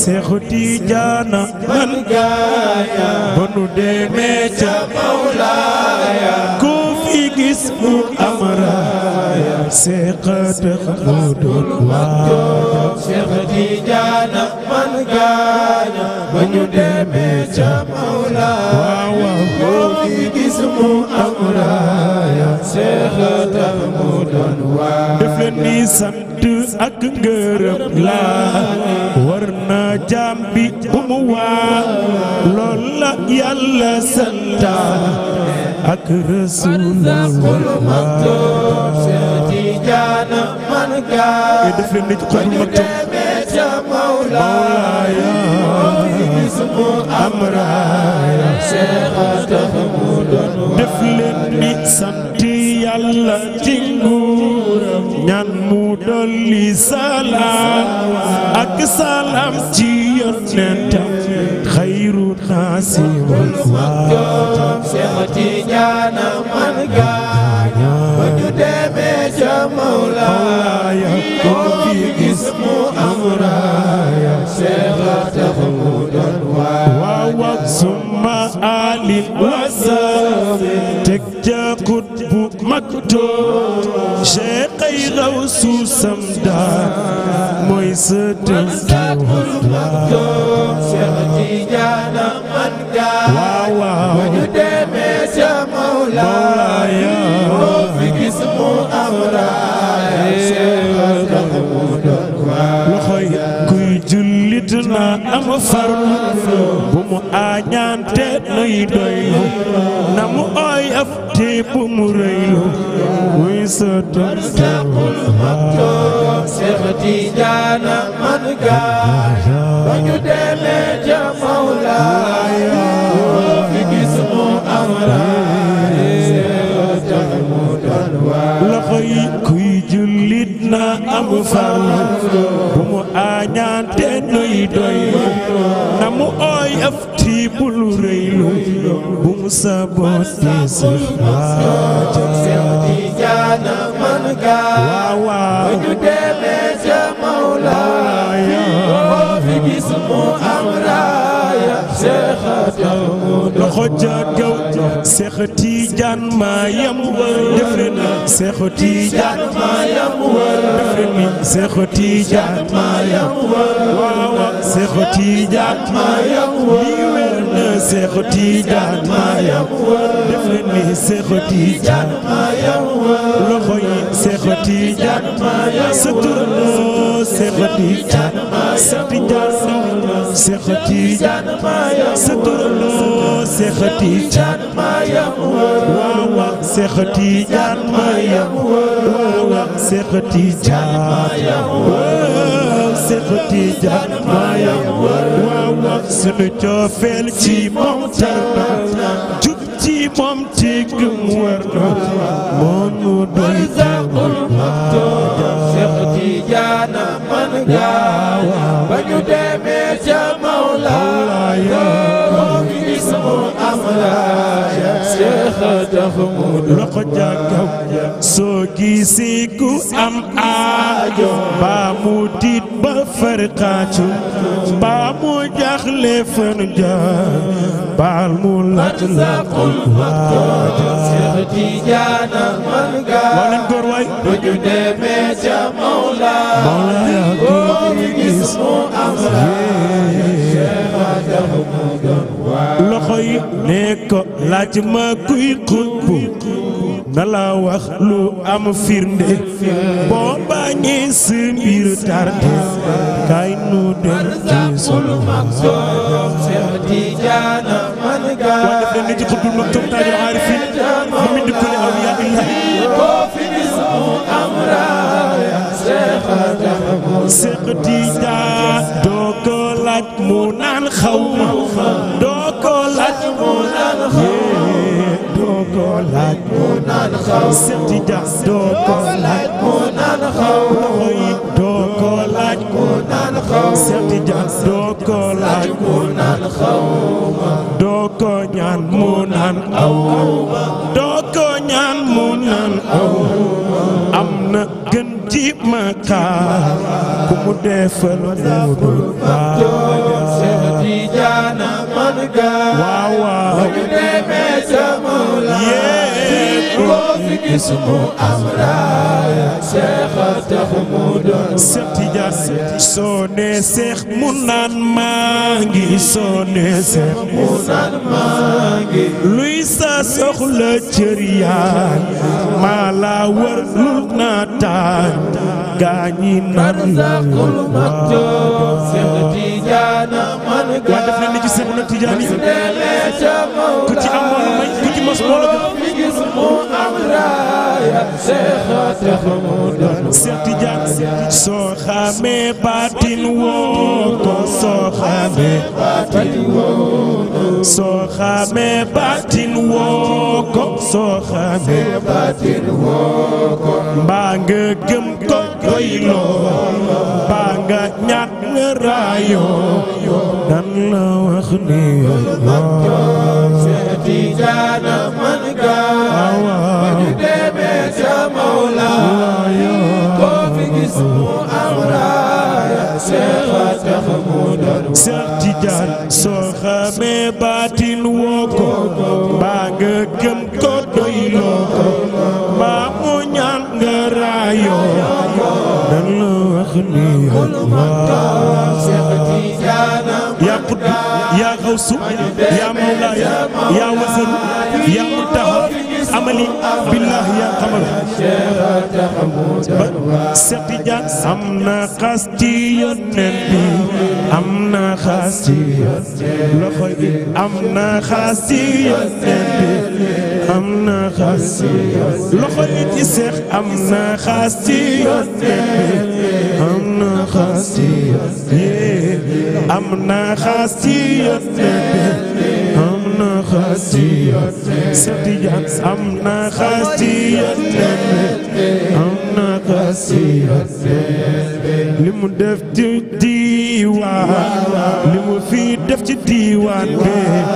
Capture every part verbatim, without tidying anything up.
Seexu Tijaana man gaaya ba nu demee ca Mawlaaya ku fi gis mu am raaya Seexa tax mu doon waaya Seexu Tijaana man gaaya ba ñu demee ca Mawlaaya ku fi gis mu am raaya Seexa tax mu doon waaya def leen ni sant ak ngërëm la war na jaam bi bu mu waa lool la Yàlla santa ak Rasulullah Seex Tijaana man gaaya def leen ni xol ma ca Mawlaaya gis mu am raaya Seexa tax mu doon def leen ni sant Yàlla ci nguuram ñaan mu dolli salaam ak salaam ci yonentam xayru naasi wal waajam Seex Tijaana man gaaya ba ñu demee ca Mawlaaya ko fi gis mu am raaya Seexa tax mu doon waaw waaw summa alin wasaabi teg ca xutbu maktoum Cheikh ay Gawsu Samdaan mooy sëtam Seex Tijaana man gaaya waaw ba ñu demee ca Mawlaaya moo fi gis mu am raaya Seexa tax mu doon waaya loxoy kuy jullit na am farlu bu mu añaante nay doylu na mu oyof te bu mu rëylu muy sëtam Seex Tijaana man gaaya ba ñu demee ca Mawlaaya moo fi gis mu am raaya Seexa tax mu doon waaya loxo yi kuy jullit na am farlu bu mu añaante nay doylu na mu oyof te bu mu rëylu bu mu saboote Seex Tijaana man gaaya ba ñu demee ca Mawlaaya moo fi gis mu am raaya Seexa tax mu loxo ca kaw Seex Tijaan maa yam def leen Seex Tijaan maa yam def leen Seex Tijaan maa yam waaw Seex Tijaan maa yam lii wér na Seex Tijaan maa yam def leen Seex Tijaan maa yam loxo yi Seex Tijaan maa yam sa turandoo Seex Tijaan sa Tijaan Seex Tijaan sa turandoo Seex Tijaan waaw waaw Seex Tijaan waaw Seex Tijaan waaw Seex Tijaan waaw waaw sunu coofeel ci moom tar na jub ci moom ci gëm war na moo nu doy Seex Tijaan man gaaya ba ñu demee ca Mawlaaya moo fi gis mu am raaya Seexa tax mu loxo jàkkaw soo gisee ku am aajo baa mu tiit ba farxaacu baa mu jaaxle fan jaar baal mu laaj la xol waaja Seex Tijaan man gaaya ba ñu demee ca Mawlaaya moo fi gis mu am raaya Seexa tax mu doon waaya loxo yi ne ko laaj ma kuy xutbu na la wax lu am firnde boo bañee sa mbir tarde kay nu dem ci sunu Seex Tijaan man gaaya waa def leen ci xutbul maktum taajul aarifin mu min kulli awliyaa illahi boo fi gis mu am raaya Seexa tax mu Seex Tijaan doo ko laaj mu naan xaw ma doo ko laaj mu naan xaw doo ko laaj mu naan xaw Seex Tijaan doo ko laaj mu naan xaw doo ko laaj mu naan xaw Seex Tijaan doo ko laaj mu naan xaw doo ko ñaan mu naan aw doo ko ñaan mu naan aw am na gën ji ma xaar ku mu defal mu dul gis mu am raaya Cheikh tax mu doon Cheikh Tidiane soo nee Cheikh mu naan maa ngi soo nee Cheikh mu naan maa ngi luy sa soxla cër yaa maa la wër lu naataan gaañi nan la Maktoum Cheikh Tidiane man waa def leen ni ci Cheikh na Tidiane ku ci am wala may ku ci mos wala gis mu am raaya Cheikh tax mu doon Cheikh Tidiane soo xamee baatin woo ko soo xamee baatin woo soo xamee baatin woo ko soo xamee baatin woo ko mbaa nga gëm ko doyloo mbaa nga ñàkk nga raayoo dan la wax ni Cheikh Tidiane man gaa ba ñu demee ca Mawla koo fi gis mu am raaya Cheikh tax mu doon Cheikh Tidiane soo xamee baatin woo ko mbaa nga gëm ko doyloo ko mbaa mu ñaan nga raayoo dan la wax ni Cheikh Tidiane yaa qutb yaa xawsu yaa mawlaaya yaa wasalu yaa muntaha amali billah yaa qamar Cheikh Tidiane am na xas ci yonent bi am na xas ci loxo yi am na xas ci yonent bi am na xas ci loxo yi ci Cheikh am na xas ci yonent bi am na xas ci am na xas ci yonent bi am na xas ci Cheikh Tidiane am na xas ci yonent bi am na xas ci li mu def ci diiwaan li mu fi def ci diiwaan bi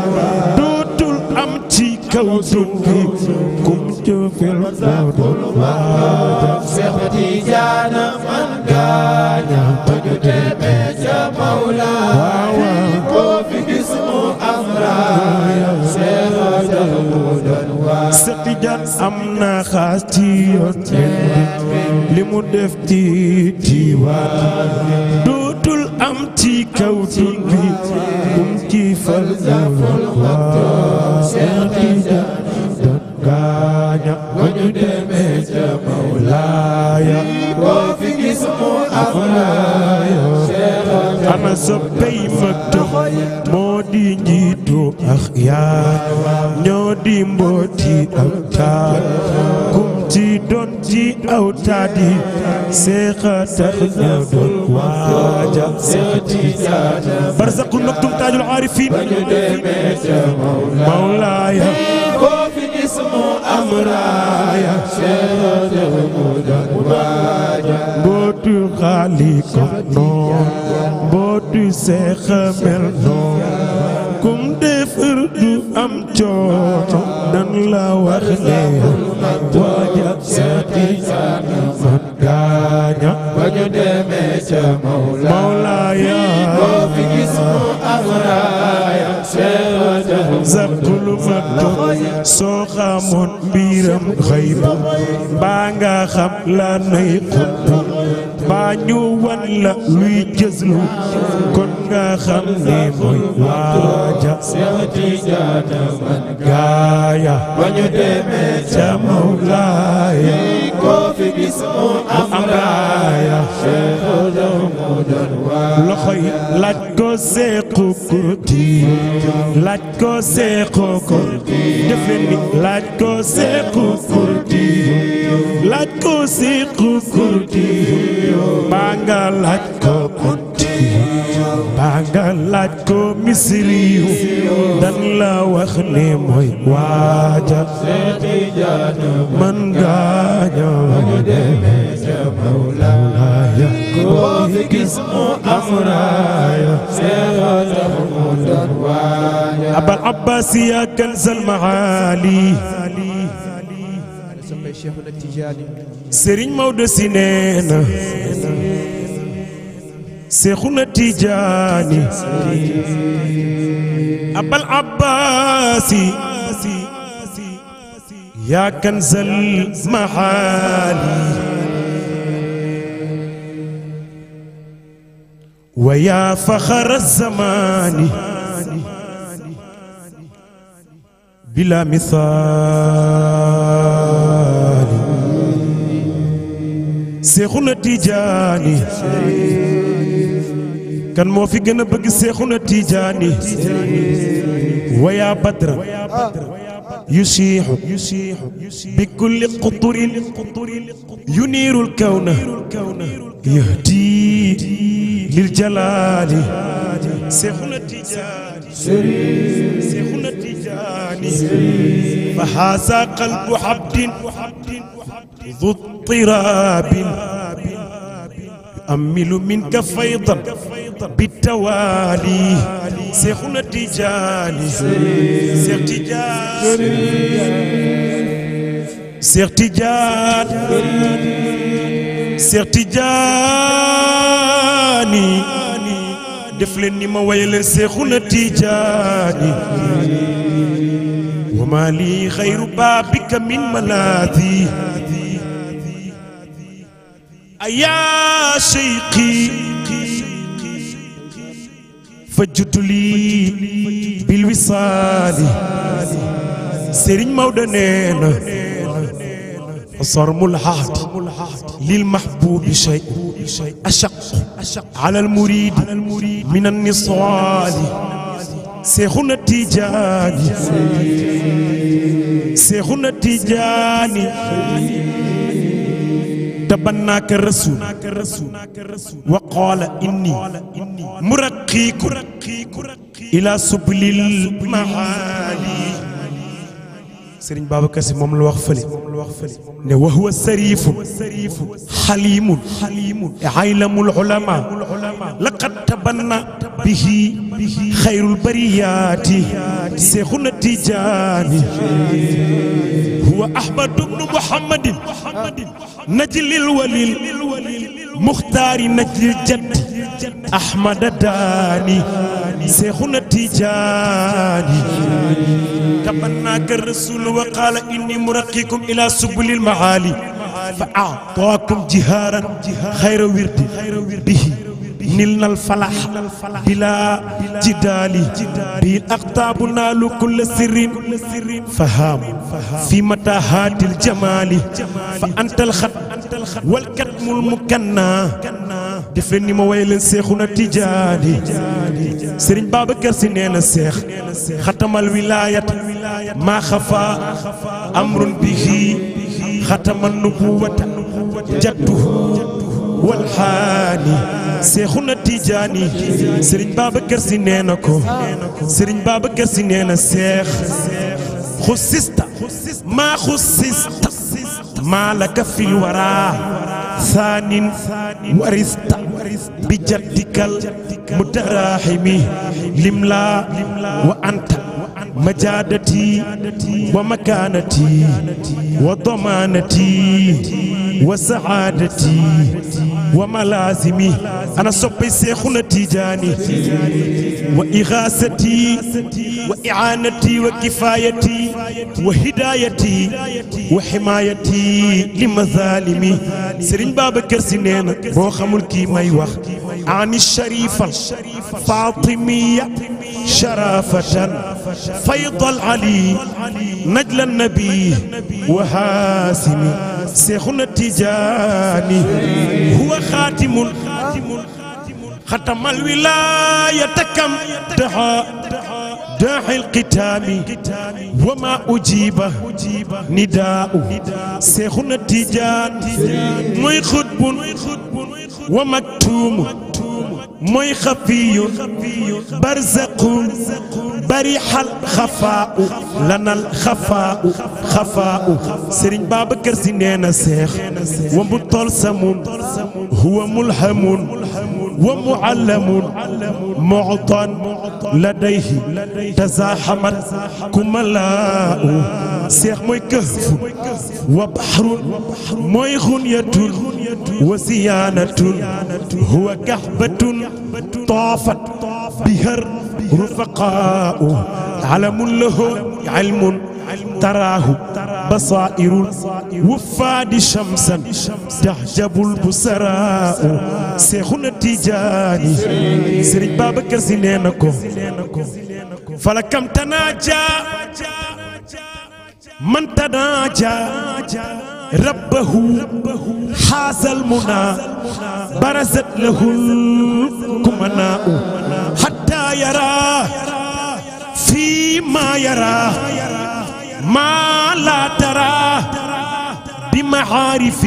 dootul am ci kaw dun bi kum jëfel dootul waajal Cheikh Tidiane man gaaña ba ñu demee ca Mawla koo fi gis mu am raaya Cheikh tax mu doon waajal Cheikh Tidiane am na xaas ci yonent bi li mu def ci diiwaan dootul am ci kaw dun bi kum ci fal dootul waajal Cheikh Tidiane doon gaaña ba ñu demee ca Mawla koo fi gis mu am raaya Cheikh ana soppey Maktoum moo di njiitu ak yaa ñoo di mbooti ak taat kum ci doon ci aw taadi Cheikh tax ñoo doon waaja Cheikh Tidiane barzaqu Maktoum taajul aarifin ba ñu demee ca Mawla mawlaaya koo fi gis mu am raaya Cheikh tax mu doon waaja mbootu xaali ko noon mbootu Cheikh mel noon kum defar du am coono dan la wax ne waaja Cheikh Tidiane man gaaña ba ñu demee ca Mawla mawlaaya koo fi gis mu am raaya Cheikh tax mu zaqul Maktoum soo xamoon mbiram xayb baa nga xam la nay xutbu baa ñu wan la luy jëslu kon nga xam ne mooy waaja Cheikh Tidiane man gaaya ba ñu demee ca mawlaaya koo fi gis mu am am raaya Cheikh tax mu doon waajal loxo yi laaj ko seexu kurti laaj ko seexu kurti def leen ni laaj ko seexu kurti laaj ko seexu kurti baa nga laaj ko kurti baa nga laaj ko misriyu dan la wax ne mooy waaja Cheikh Tidiane man gaaña Mawlaaya koo fi gis mu am raaya Cheikh tax mu doon waajal abal abbas ya kanzal maali Serigne Maodo si nee na Seexuna Tijaani abal abbasi يا كنز المعالي ويا فخر الزمان بلا مثال شيخنا تيجاني كان مو في gën a bëgg شيخنا تيجاني ويا بدر يشيح بكل قطر ينير الكون يهدي للجلال شيخنا تيجاني شيخنا تيجاني فهذا قلب عبد ذو اضطراب يؤمل منك فيضا بالتوالي شيخنا تيجاني شيخ تيجاني شيخ تيجاني شيخ تيجاني def leen ni ma way leen Seexuna Tijaani wa maa lii xayru baabika min malaadi ayaa Seyxi fajjutu lii bil wisaali Sëriñ Maodo nee na صرم العهد للمحبوب شيء أشق على المريد من النصال شيخنا تيجاني شيخنا تيجاني تبناك الرسول وقال إني مرقيكم إلى سبل المعالي سيرين بابكر سي موم لا واخ فلي ne وهو السريف حليم عيلم العلماء لقد تبنى به خير البريات شيخنا تيجاني هو أحمد بن محمد نجل الولي مختار نجل الجد أحمد الداني شيخنا تيجاني تبناك الرسول وقال إني مرقيكم إلى سبل المعالي فأعطاكم جهارا خير ورد به نلنا الفلاح بلا جدال به الأقطاب نالوا كل سر فهام في متاهات الجمال فأنت الخط والكتم المكنى دفني ما ويل شيخنا تيجاني سيرين بابكر سي نينا الشيخ ختم الولاية ما خفى أمر به ختم النبوة جده والحاني شيخنا تيجاني سيرين بابكر سي نينا كو سيرين بابكر سي نينا الشيخ خصصت ما خصصت ما لك في الورى ثان ورثت بجدك المتراحم لملا وأنت مجادتي ومكانتي وضمانتي وسعادتي وملازمي أنا صبي شيخنا تيجاني وإغاثتي وإعانتي وكفايتي وهدايتي وحمايتي لمظالمي سيرين بابكر سي نينا بو خامول كي ماي واخ عن الشريفة فاطمية شرافة فيض العلي نجل النبي وهاسمي شيخنا تيجاني هو خاتم ختم الولاية كم دعا داعي القتام وما أجيب نداء شيخنا تيجان موي خطب ومكتوم موي خفي برزق بريح الخفاء لنا الخفاء خفاء سيرين بابكر سي نينا شيخ ومبطل سمون هو ملهم ومعلم معطى لديه تزاحمت كملاء شيخ موي كهف وبحر موي غنية وسيانة هو كهبة طافت بهر رفقاء علم له علم تراه بصائر وفاد شمسا تحجب البصراء شيخنا التجاني سيرج بابكر سي نينكو فلكم تناجى من تناجى ربه حاز المنى برزت له الكمناء حتى يرى فيما يرى ما لا ترى بمعارف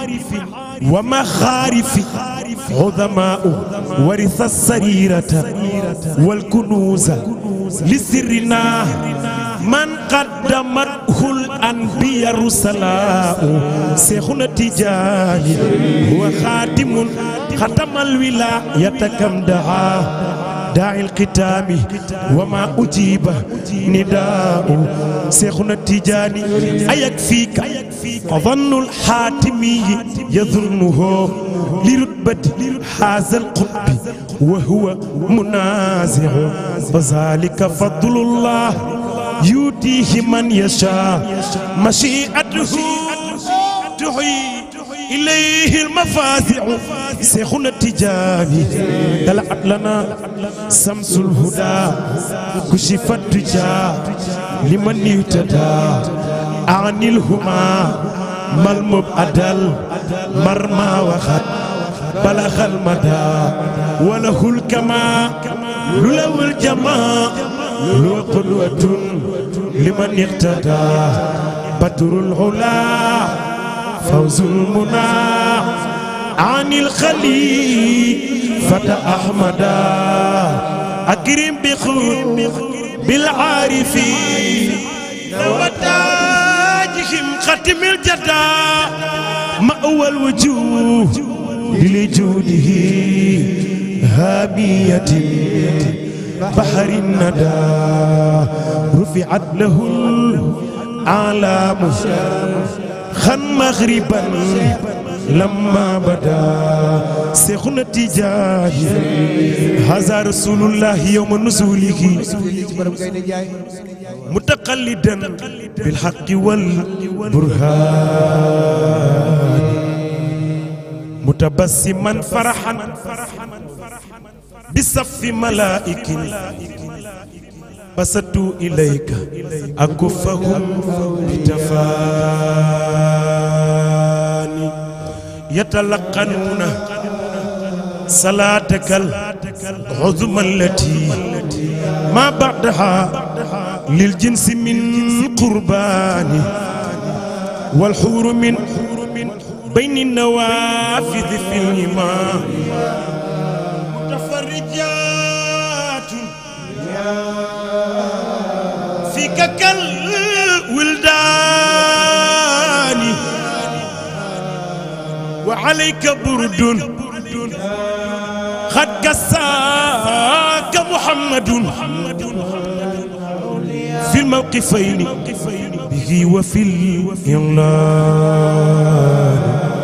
ومخارف عظماء ورث السريرة والكنوز لسرنا من قدمته الأنبياء الرسلاء شيخنا التجاني هو خاتم ختم الولاية كم دعا داعي الختام وما أجيب نداء شيخنا التجاني أيكفيك ظن الحاتمي يظنه لرتبة هذا القطب وهو منازع وذلك فضل الله يؤتيه من يشاء مشيئته تحيي إليه المفازع شيخنا التجاني طلعت لنا شمس الهدى كشف الدجى لمن يهتدى عن الهما ما المبعدل مرمى وخد بلغ المدى وله الكما له الجماع له قدوة لمن اقتدى بدر العلا فوز المنى عن الخليفة أحمد أكرم بخور بالعارفين وتاجهم ختم الجدى مأوى الوجوه لجوده هامية بحر الندى رفعت له الأعلام خن مغربا لما بدا شيخنا التجاني هذا رسول الله يوم نزوله متقلدا بالحق والبرهان متبسما فرحا بصف ملائك بسطوا إليك أكفهم بتفاني يتلقنون صلاتك العظمى التي ما بعدها للجنس من قربان والحور من بين النوافذ في الإمام متفرجات فيك كالولدان وعليك برد قد كساك محمد في الموقفين به وفي الإعلان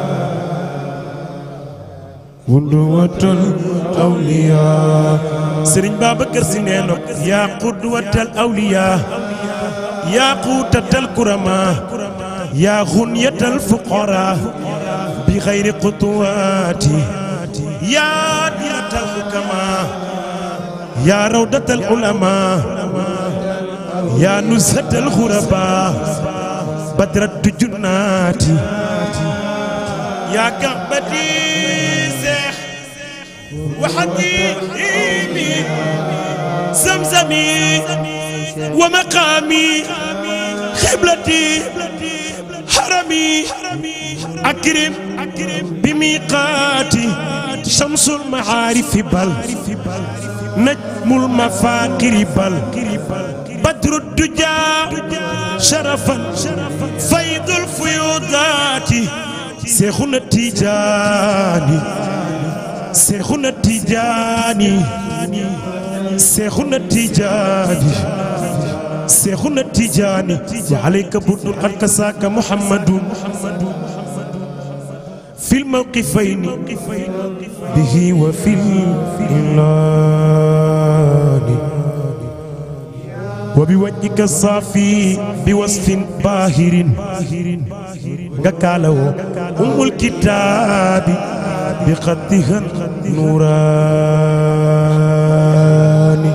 قدوة الأولياء سرين بابكر سنينو يا قدوة الأولياء يا قوتة الكرماء يا غنية الفقراء بغير خطوات يا ديرة الحكماء يا روضة العلماء يا نزهة الغرباء بدر الجنات يا كعبتي وحكيمي زمزمي ومقامي خبلتي حرمي أكرم بميقاتي شمس المعارف بل نجم المفاقر بل بدر الدجى شرفا فيض الفيوضات شيخنا التجاني شيخنا التجاني شيخنا التجاني شيخنا التجاني وعليك بدر قد كساك محمد في الموقفين به وفي الإعلان وبوجه ika saafi bi wasfin baahirin nga kaalawoo umul kitaabi bi xattihan nuuraani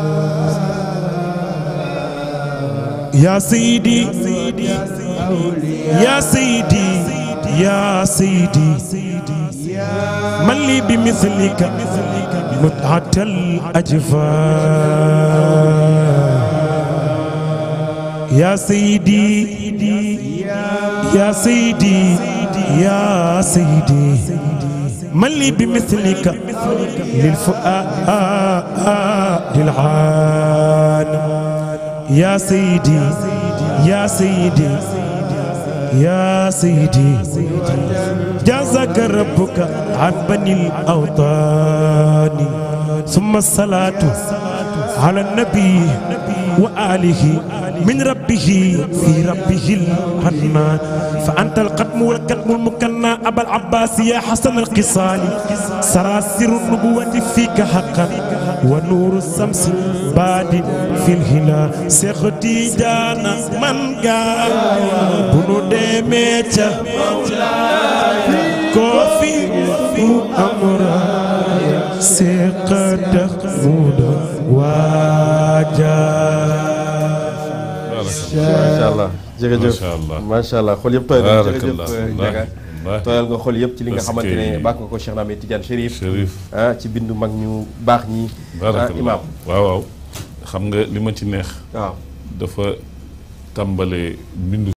yaa sayyidi yaa sayyidi yaa sayyidi man li bi mislika mut'atal ajfaan yaa sayyidi yaa sayyidi yaa sayyidi man li bi mislika lil fu'aadil aani yaa sayyidi yaa sayyidi yaa sayyidi jazaaka rabbuka an banil awtaani summa salaatu ala nabi wa alihi min rabbihi fi rabbihil hannaan fa anta alqatmu wal katmu almukanna abal abbaas ya hasan alqisaali saraasiru nubuwati fiika haqqan wa nuuru samsi baadin fil hilaal Seex Tijaana man gaa bu nu demee ca koo fi mu amra Seex tax mu doon waajal. macha allah jërëjëf macha allah xol yëpp tooy na jërëjëf Ndiaga tooyal nga xol yëpp ci li nga xamante ne baax nga ko Cheikh Ahmed Tidiane Chérif ah ci bindu mag ñu baax ñi imaam waaw waaw xam nga li ma ci neex waaw dafa tàmbale bindu